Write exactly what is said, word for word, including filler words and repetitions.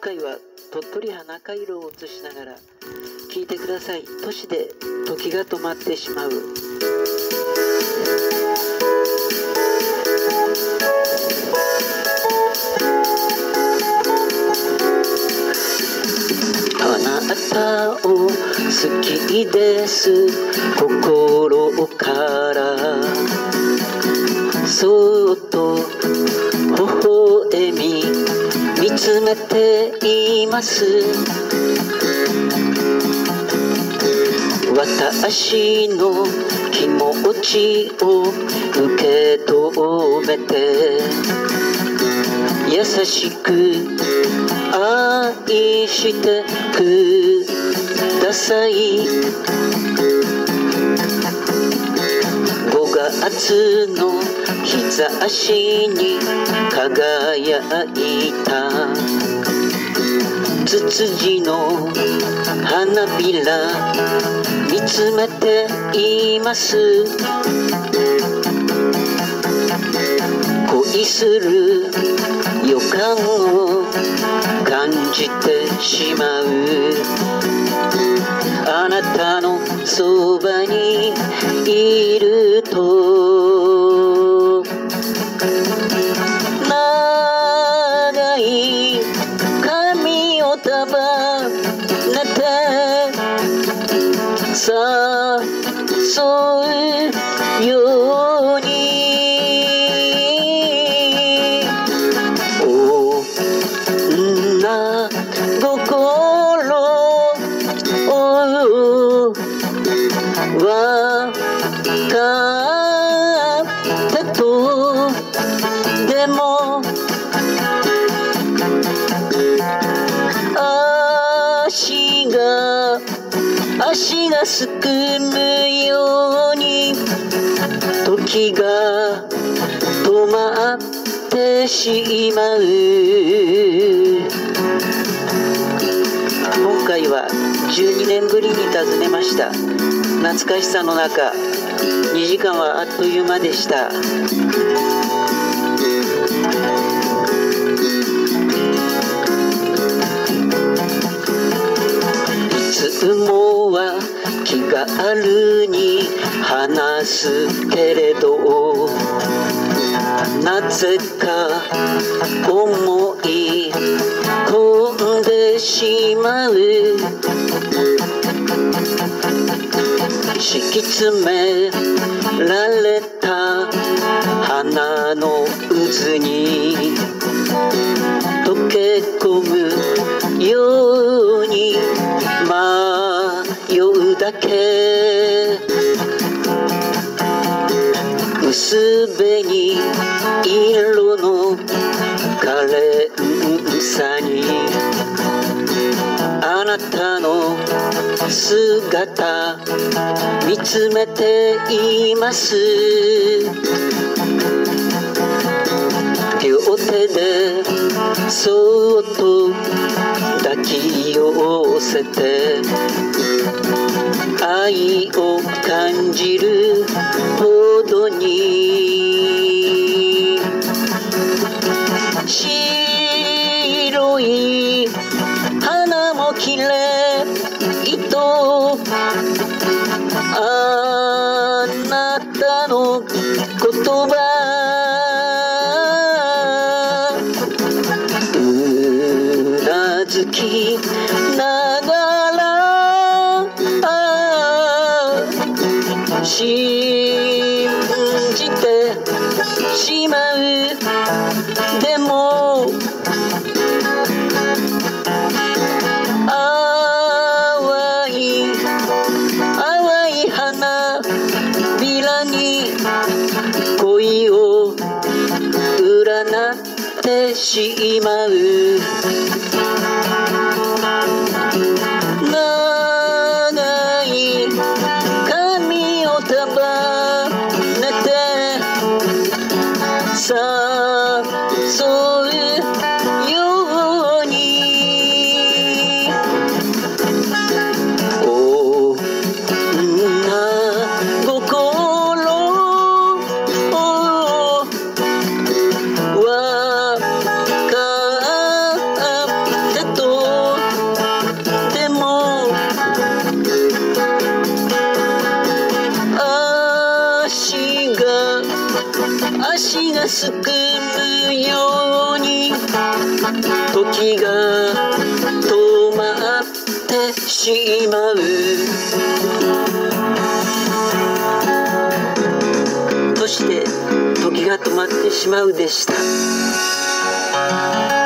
回は鳥取花回路を映しながら聴いてください。都市で時が止まってしまう。あなたを好きです心からそっと微笑み見つめています。私の気持ちを受け止めて優しく愛してください。ごがつの日差しに輝いたツツジの花びら見つめています。恋する予感を感じてしまう。あなたのそばにいると長い髪を束ねて誘うように女心をわかってとでも足が足がすくむように時が止まってしまう。今回はじゅうにねんぶりに訪ねました。懐かしさの中にじかんはあっという間でした。いつもは気軽に話すけれどなぜか思い込んでしまう。敷き詰められた花の渦に溶け込むように迷うだけ。薄紅色の可憐さにあなたの姿見つめています。両手でそっと抱き寄せて愛を感じるほどに白い花もきれいとあなたの言葉うなずきながら信じてしまう。でも淡い淡い花びらに恋を占ってしまう。長い髪を束ねて誘うように女心をわかってとすくむように時が止まってしまう。として時が止まってしまうでした。